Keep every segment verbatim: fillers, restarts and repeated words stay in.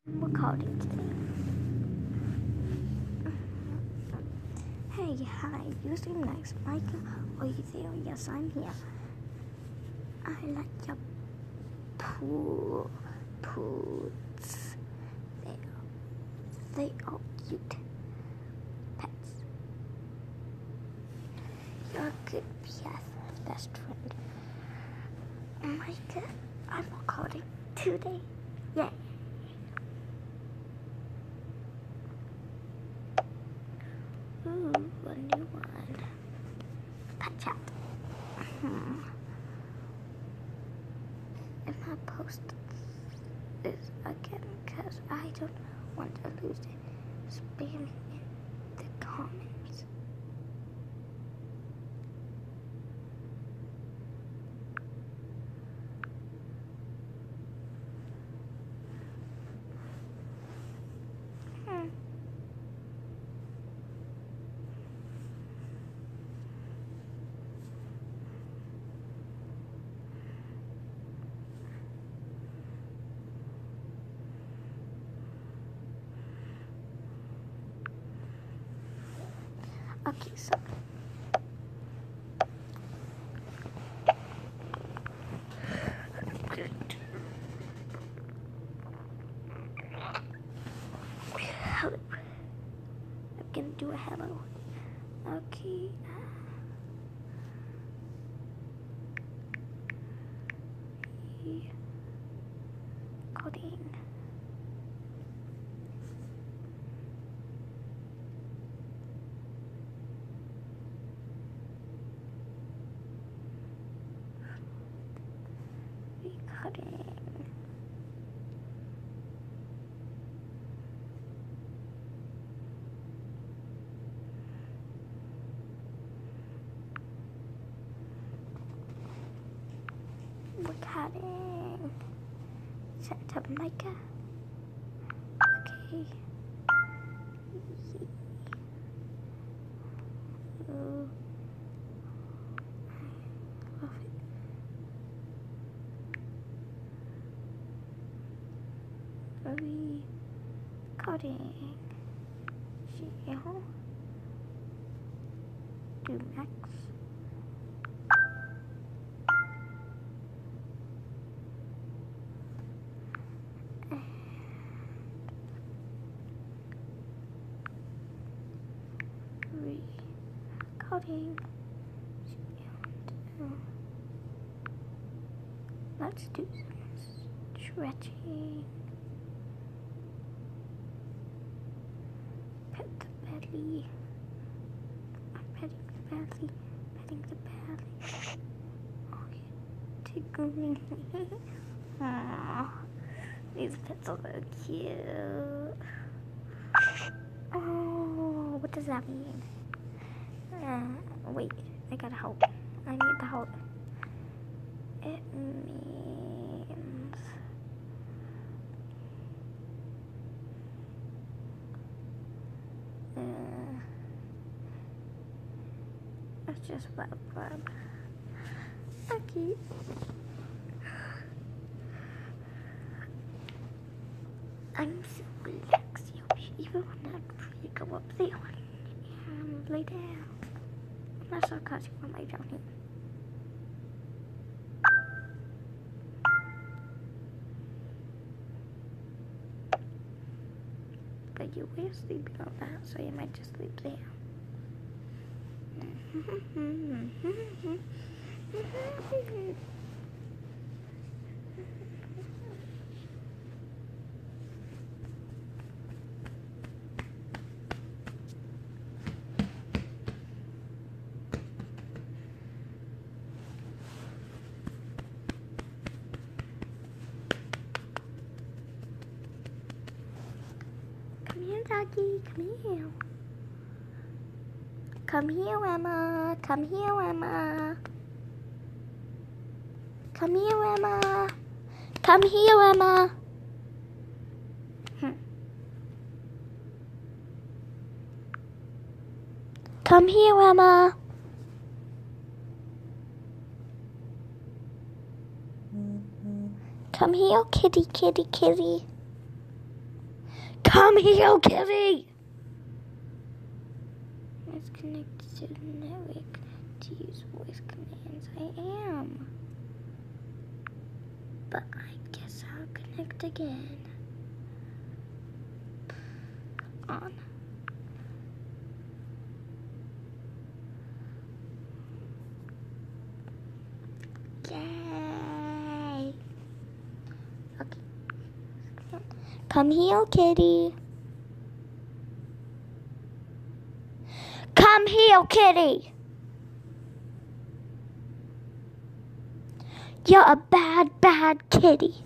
Recording today. Hey, hi, you seem nice, Micah. Are you there? Yes, I'm here. I like your poo poots. They are, they are cute pets. You're a good B F, best friend. Micah, I'm recording today. Yay. Ooh, a new one. Pet chat. Hmm. If I post this again, because I don't want to lose it, spam in the comments. Hmm. Okay, so hello. I'm gonna do a hello. Okay. Coding. Recording. Recording. Set up Micah. Okay. Ooh. I love it. Recording. Shell. Do max. Recording. And, uh, let's do some stretching. Pet the belly. I'm petting the belly. Petting the belly. Oh, you're tickling me. Aww. These pets are so cute. Oh, what does that mean? Uh, wait, I gotta help. I need the help. It means uh, it's just web web. Okay. I'm so relaxed, even when I go up there and lay down. I'm not sarcastic when I lay down here. But you were sleeping on that, so you might just sleep there. Come here, doggy. Come here. Come here, Emma. Come here, Emma. Come here, Emma. Come here, Emma. Hmm. Come here, Emma. Come here, kitty, kitty, kitty. Come here, kitty! It's connected to the network to use voice commands. I am. But I guess I'll connect again. On. Yay! Okay. Come here, kitty. Come here, kitty. You're a bad, bad kitty.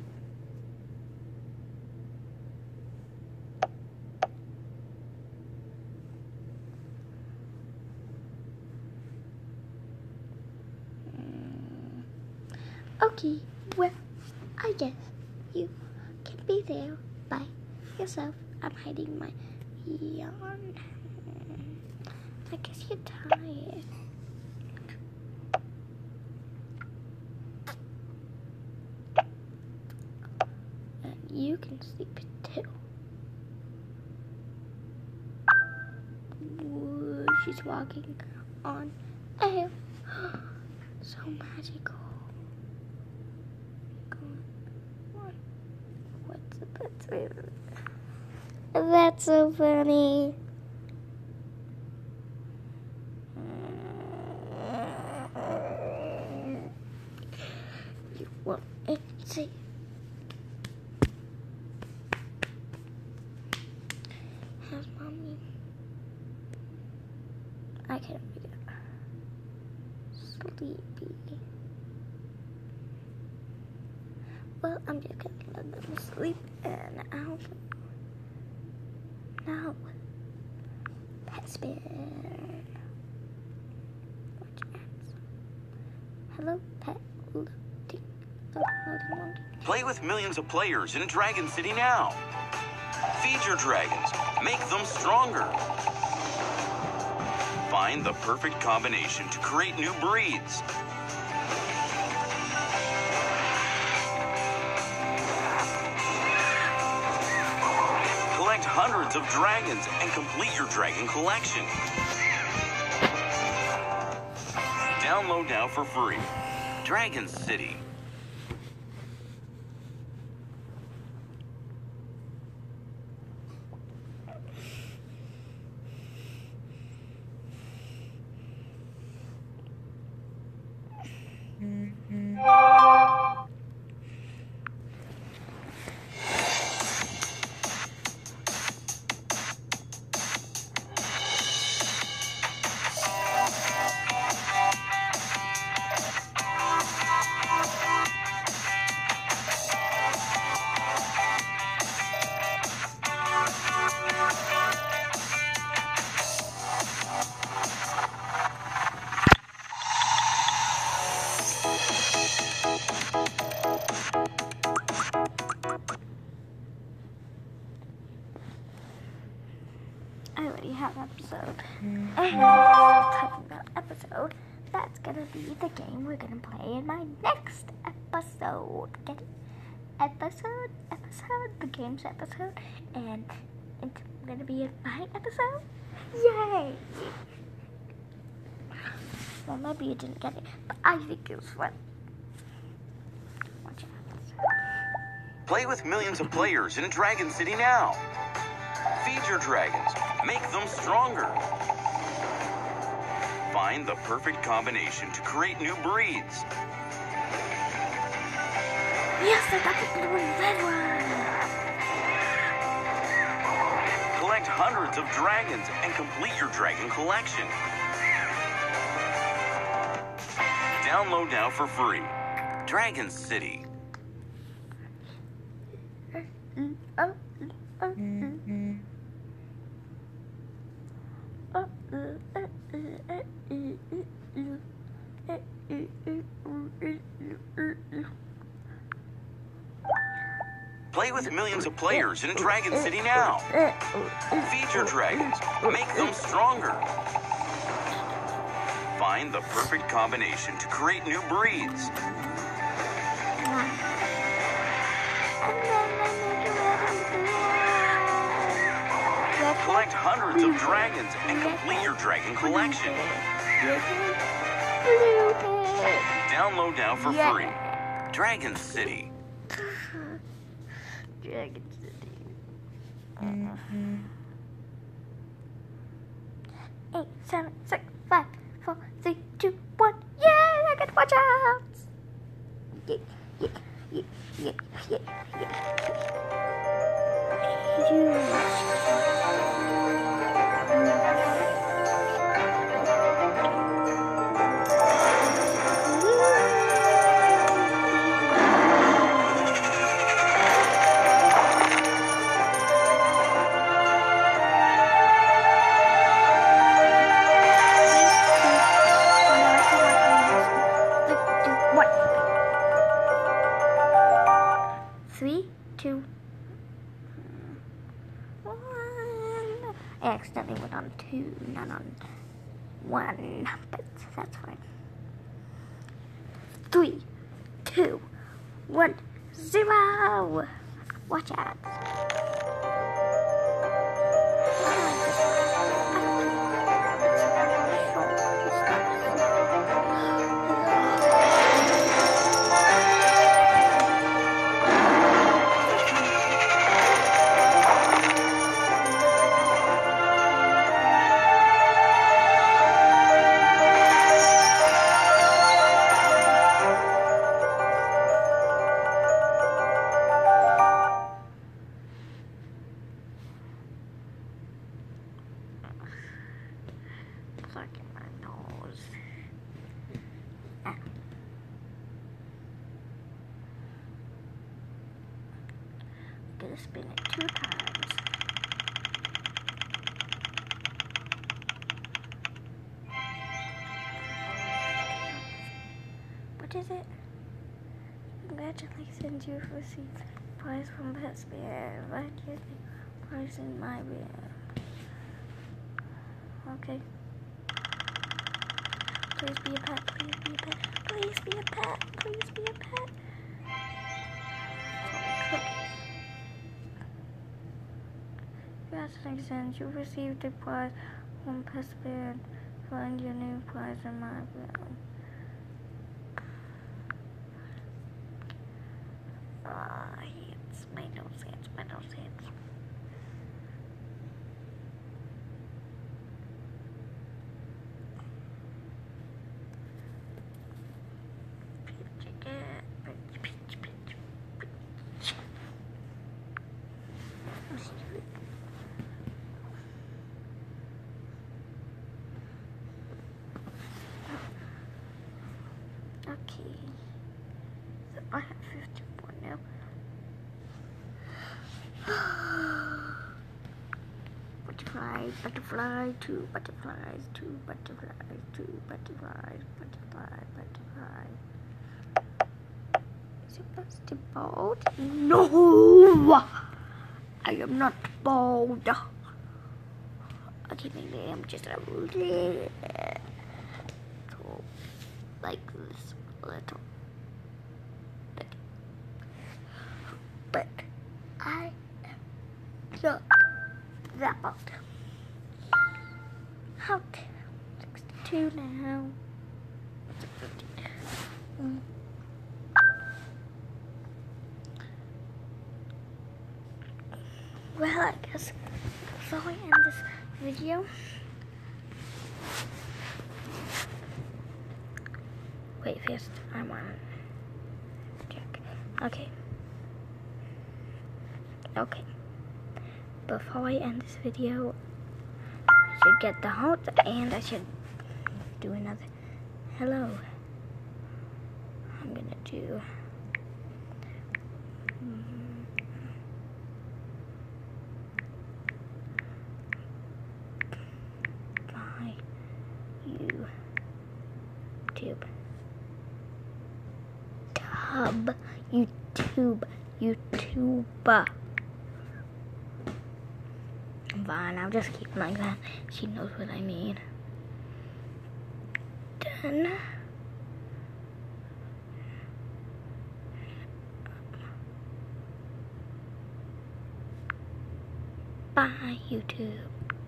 Okay, well, I guess you can be there by yourself. I'm hiding my yawn. I guess you're tired. And you can sleep too. Whoa, she's walking on air. So magical. That's so funny. You want it? See. How's mommy? I can't read it. Sleepy. Well, I'm just gonna let them sleep and I'll no. Pet spin. Watch ads. Hello, pet. Loading. Loading, loading. Play with millions of players in Dragon City now. Feed your dragons. Make them stronger. Find the perfect combination to create new breeds. Collect hundreds of dragons and complete your dragon collection. Download now for free. Dragon City. I already have an episode. And talking about episode, that's gonna be the game we're gonna play in my next episode. Get it? Episode, episode, the game's episode, and it's gonna be in my episode. Yay! Well, maybe you didn't get it, but I think it was fun. Watch out. Play with millions of players in Dragon City now. Feed your dragons. Make them stronger. Find the perfect combination to create new breeds. Yes, I got the blue and red one. Collect hundreds of dragons and complete your dragon collection. Download now for free. Dragon City. Oh, oh, mm-hmm. Oh, uh, uh, uh, uh, uh, uh, uh, Play with millions of players in Dragon City now. Feed your dragons. Make them stronger. Find the perfect combination to create new breeds. Collect hundreds of dragons and complete your dragon collection. Download now for Yeah. free. Dragon City. Dragon City. Eight, seven, six, five, four, three, two, one. Yay! I can watch out. Yeah, yeah, yeah, yeah, yeah, Three, two, one. I accidentally went on two, not on one, but that's fine. Three, two, one, zero. Watch out. Plucking my nose. Ah. I'm gonna spin it two times. What is it? Congratulations, you've received prize from Best Bear. Right here, the prize in my room. Okay. Please be a pet, please be a pet, please be a pet, please be a pet. Congratulations, you received a prize from Best Bear. Find your new prize in my room. Ah, uh, it's made no sense, made no sense. Okay, so I have fifty-four now. Butterfly, butterfly, two butterflies, two butterflies, two butterflies, butterfly, butterfly. Is it supposed to bold? No! I am not bold. Okay, maybe I'm just a little, like this, little bit. But I am not that bold. How? sixty-two now. Mm. Well, I guess before I end this video, wait, first I want to check. Okay. Okay. Before I end this video, I should get the heart and I should do another hello. I'm gonna do my YouTube tub YouTube YouTuber. Fine, I'll just keep it like that. She knows what I mean. Done. Bye, YouTube.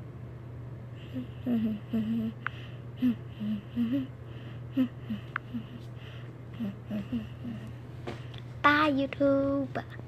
Bye, YouTube.